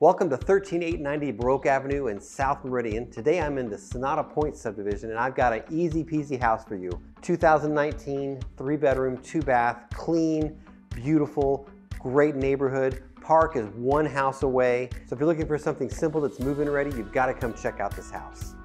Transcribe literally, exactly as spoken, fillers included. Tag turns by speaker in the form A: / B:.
A: Welcome to thirteen eight ninety Baroque Avenue in South Meridian. Today I'm in the Sonata Point subdivision and I've got an easy peasy house for you. two thousand nineteen, three bedroom, two bath, clean, beautiful, great neighborhood. Park is one house away. So if you're looking for something simple that's move-in ready, you've got to come check out this house.